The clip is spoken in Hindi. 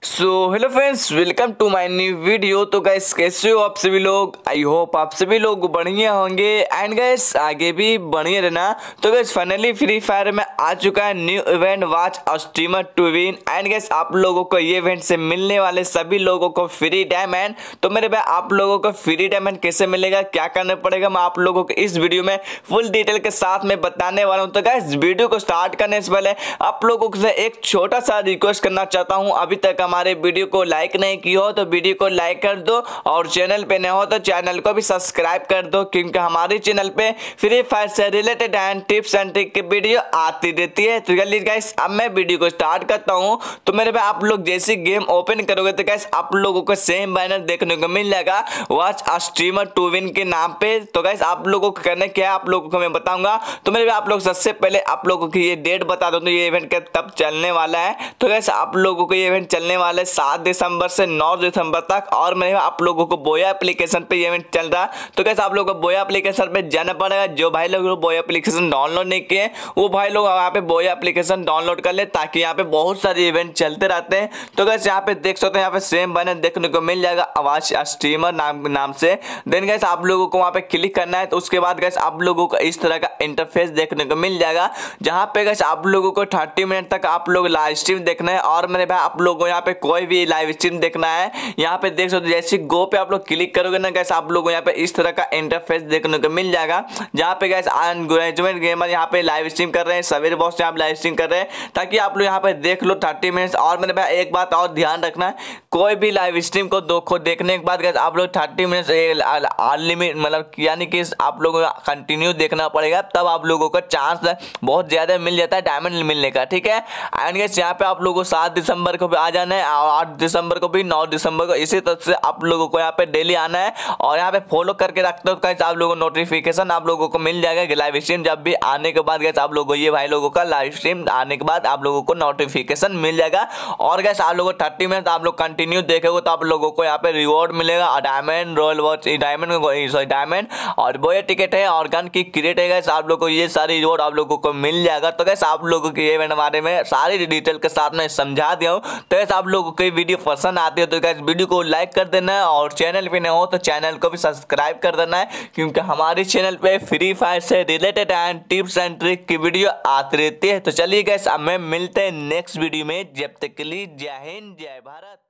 So hello friends, welcome to my new video. तो गैस कैसे हो आप सभी लोग? आई होप आप सभी लोग बढ़िया होंगे एंड गैस आगे भी बढ़िया रहना। तो गैस फाइनली फ्री फायर में आ चुका है new event watch a streamer to win and guys आप लोगों को ये इवेंट से मिलने वाले सभी लोगों को फ्री डायमंड। तो मेरे भाई आप लोगों को फ्री डायमंड कैसे मिलेगा, क्या करना पड़ेगा, मैं आप लोगों को इस वीडियो में फुल डिटेल के साथ में बताने वाला हूँ। तो गैस वीडियो को स्टार्ट करने से पहले आप लोगों से एक छोटा सा रिक्वेस्ट करना चाहता हूँ। अभी तक हमारे वीडियो को लाइक नहीं की हो तो वीडियो को लाइक कर दो और चैनल पे नए हो तो चैनल को भी सब्सक्राइब कर दो, क्योंकि हमारे चैनल पे फ्री फायर से related and tips and trick की वीडियो आती रहती है। तो चलिए गाइस अब मैं वीडियो को स्टार्ट करता हूं। तो मेरे भाई आप लोग जैसे गेम ओपन करोगे तो गाइस आप लोगों को सेम बैनर देखने को मिल जाएगा watch a streamer to win के नाम पे। तो गाइस आप लोगों को करना क्या है आप लोगों को मैं बताऊंगा। तो मेरे भाई आप लोग सबसे पहले आप लोगों की ये डेट बता दो, तो ये इवेंट कब चलने वाला है। तो गाइस आप लोगों को ये इवेंट चलने वाला है 7 दिसंबर से 9 दिसंबर तक और मेरे आप लोगों को बोया एप्लीकेशन पे ये इवेंट चल रहा है। तो कैसे आप लोगों को बोया एप्लीकेशन पे जाना पड़ेगा। जो भाई लोग बोया एप्लीकेशन डाउनलोड नहीं किए वो भाई लोग यहाँ पे बोया एप्लीकेशन डाउनलोड कर ले, ताकि यहाँ पे बहुत सारे इवेंट चलते रहते हैं। तो कैसे यहाँ पे देख सकते हैं, यहाँ पे सेम बैनर देखने को मिल जाएगा आवाज स्ट्रीमर नाम से। देन गैस आप लोगों को वहाँ पे क्लिक करना है। तो उसके बाद गैस आप लोगों को इस तरह का इंटरफेस देखने को मिल जाएगा, जहाँ पे गैस आप लोगों को 30 मिनट तक आप लोग लाइव स्ट्रीम देखना है। और मेरे भाई आप लोगों को यहाँ पे कोई भी लाइव स्ट्रीम देखना है, यहाँ पे देख सकते हो जैसे गो पे आप लोग क्लिक करोगे ना गैस आप लोगों को यहाँ पे इस तरह का इंटरफेस देखने को मिल जाएगा, जहाँ पे गैस अनग्रेजुएट गेमर यहाँ पे लाइव स्ट्रीम कर रहे हैं, सवेरे बॉस यहाँ पे लाइव स्ट्रीम कर रहे हैं, ताकि आप लोग यहाँ पे देख लो 30 मिनट्स। और मेरे भाई एक बात और ध्यान रखना है, कोई भी लाइव स्ट्रीम को देखने के बाद गैस आप लोग 30 मिनट्स अनलिमिटेड मतलब यानी कि आप लोगों को कंटिन्यू देखना पड़ेगा, तब आप लोगों को चांस बहुत ज्यादा मिल जाता है डायमंड मिलने का, ठीक है। एंड गैस यहाँ पे आप लोगों को 7 दिसंबर को भी आ जाना है और 8 दिसंबर को भी 9 दिसंबर को, इसी तरह से आप लोगों को यहाँ पे डेली आना है और यहाँ पे फॉलो करके रखते हो गाइस आप लोगों को नोटिफिकेशन आप लोगों को मिल जाएगा लाइव स्ट्रीम जब भी आने के बाद गाइस आप लोगों को ये भाई लोगों का लाइव स्ट्रीम आने के बाद आप लोगों को नोटिफिकेशन मिल जाएगा। और गाइस आप लोगों को 30 मिनट आप लोग कंटिन्यू देखेंगे तो आप लोगों को यहाँ पे रिवॉर्ड मिलेगा और डायमंड रॉयल वॉच डायमंड और बोया टिकट है और गन की क्रेट है गाइस आप लोगों को ये सारी रिवॉर्ड आप लोगों को मिल जाएगा। तो गाइस आप लोगों के इवेंट बारे में सारी डिटेल के साथ में समझा दिया हूँ। तो गाइस आप लोगों को वीडियो पसंद आती है तो गाइस वीडियो को लाइक कर देना है और चैनल पे नए हो तो चैनल को भी सब्सक्राइब कर देना है, क्योंकि हमारे चैनल पे फ्री फायर से related and tips and trick की वीडियो आती रहती है। तो चलिए गाइस अब मैं मिलते हैं नेक्स्ट वीडियो में, जब तक के लिए जय हिंद जय भारत।